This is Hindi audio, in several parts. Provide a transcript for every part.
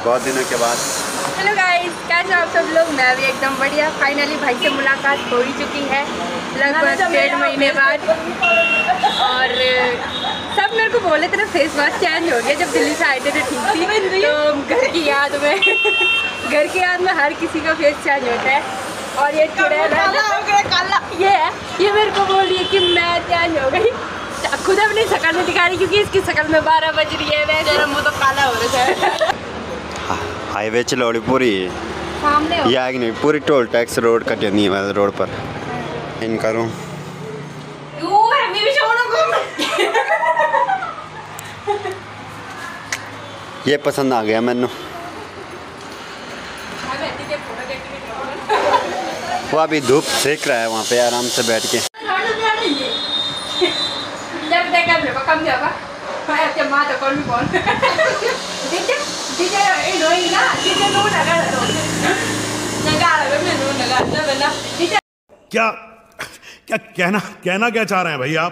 बहुत दिनों के बाद। हेलो गाइस, कैसे आप सब लोग? मैं भी एकदम बढ़िया। फाइनली भाई से मुलाकात हो ही चुकी है लगभग 1.5 महीने बाद। और सब मेरे को बोले थे ना फेस वॉश चेंज हो गया, जब दिल्ली से आए थे तो ठीक थी। तो घर की याद में हर किसी का फेस चेंज होता है। और ये चुड़ैल है, ये मेरे को बोल रही है कि मैं चेंज हो गई। खुद अपनी शक्ल नहीं दिखा रही क्योंकि इसकी शक्ल में 12 बज रही है। मेरा मुँह तो काला हो रहा है। हाईवे चलौड़ी पूरी सामने ये आगे नहीं, पूरी टोल टैक्स रोड कटे नहीं है रोड पर इन करूँ। ये पसंद आ गया मैंने। वो अभी धूप सेक रहा है वहाँ पे आराम से बैठ के। क्या क्या कहना क्या चाह रहे हैं भाई आप?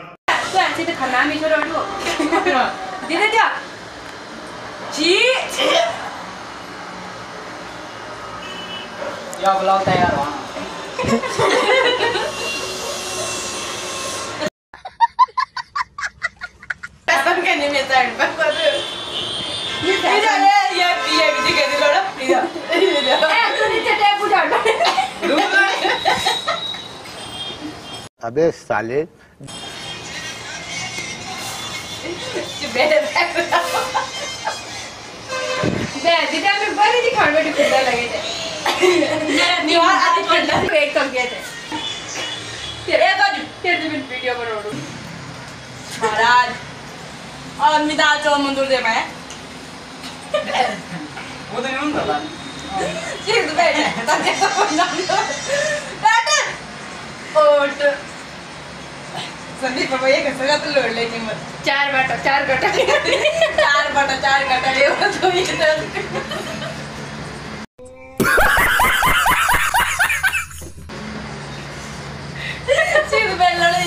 बुलाओ तैयार हो। अबे साले महाराज और मिदाल चो मंदुर दे मैं वो तो नहीं पता चीज बैठ ताकि तो बैठ ओट संदीप बाबा ये कैसे का तो लोड लेके मत 4 बाटा ये तो ये चीज बैठ लड़ाई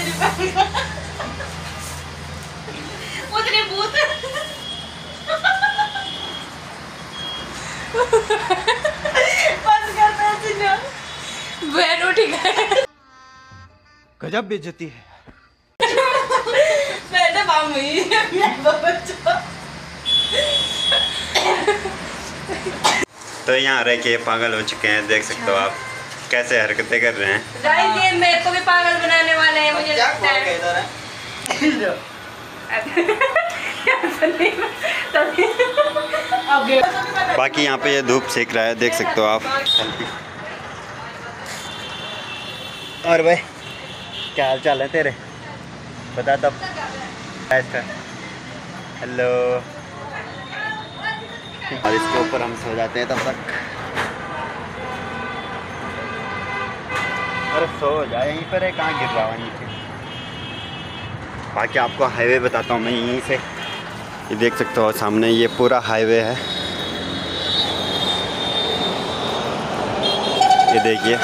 उतने भूत बंद कर पैसे ना बैठ उठी गए। गजब बेइज्जती है। बैठे मामू तो यहाँ रह के पागल हो चुके हैं, देख सकते हो आप कैसे हरकतें कर रहे हैं। गाइस ये मेरे को भी पागल बनाने वाले हैं, मुझे लगता है। बाकी यहाँ पे ये धूप सेक रहा है, देख सकते हो आप। और भाई क्या हाल चाल है तेरे, बता तब। हेलो। और इसके ऊपर हम सो जाते हैं तब तक। अरे सो जा यहीं पर है, कहाँ गिर रहा है नीचे। बाकी आपको हाईवे बताता हूँ मैं यहीं से। ये देख सकते हो सामने ये पूरा हाईवे है, ये देखिए।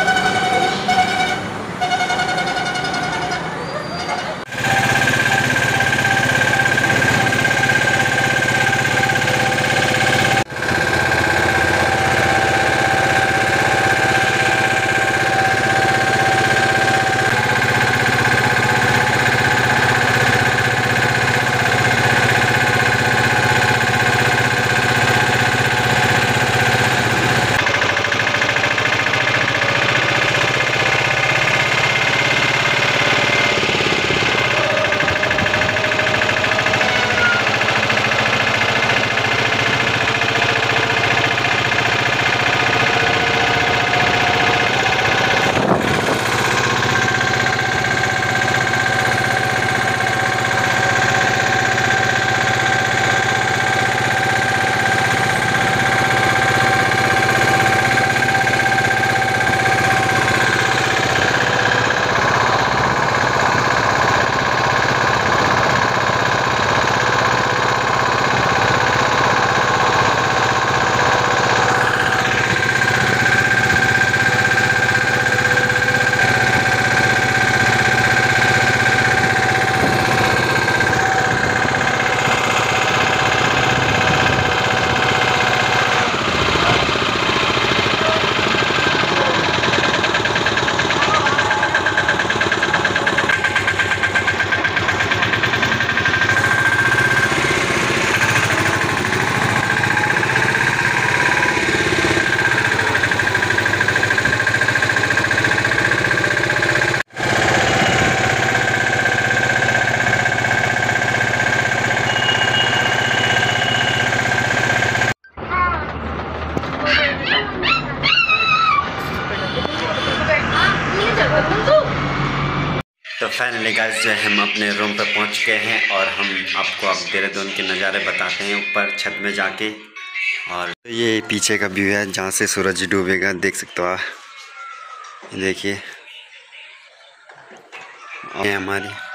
फाइनली गाइस जो है हम अपने रूम पे पहुंच चुके हैं और हम आपको अब देहरादून के नज़ारे बताते हैं ऊपर छत में जाके। और ये पीछे का व्यू है जहाँ से सूरज डूबेगा, देख सकते हो आप। देखिए हमारी